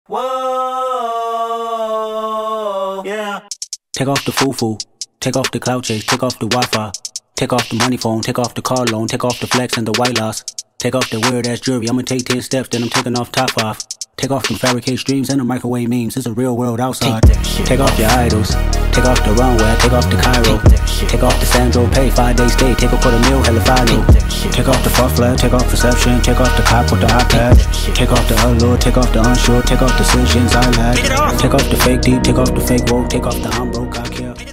Whoa, yeah. Take off the foo-foo, take off the cloud chase, take off the Wi-Fi, take off the money phone, take off the car loan, take off the flex and the white loss, take off the weird ass jewelry. I'ma take 10 steps, then I'm taking off top off. Take off them fabricate streams and the microwave memes. It's a real world outside. Take off your idols, take off the runway, take off the Cairo, take off the Sandro Pay, 5-day stay, take off for the meal, hella follow. Take off the fuck flag, take off perception, take off the cop with the iPad, take off the allure, take off the unsure, take off decisions I lack, take off the fake deep, take off the fake woke, take off the I'm broke, I care.